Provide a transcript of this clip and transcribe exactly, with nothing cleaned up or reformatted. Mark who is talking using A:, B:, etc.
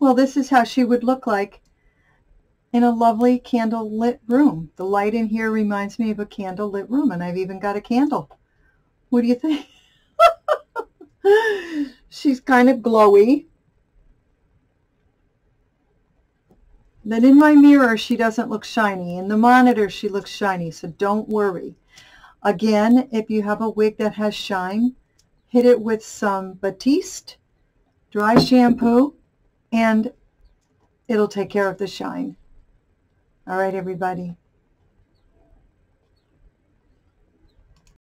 A: Well, this is how she would look like in a lovely candle-lit room. The light in here reminds me of a candle-lit room, and I've even got a candle. What do you think? She's kind of glowy. Then in my mirror, she doesn't look shiny. In the monitor, she looks shiny, so don't worry. Again, if you have a wig that has shine, hit it with some Batiste, dry shampoo, and it'll take care of the shine. All right, everybody.